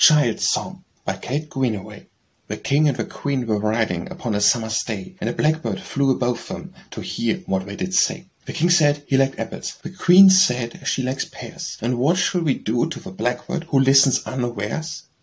Child's Song by Greenaway. The king and the queen were riding upon a summer's day, and a blackbird flew above them to hear what they did say. The king said he liked apples. The queen said she likes pears. And what shall we do to the blackbird who listens unawares?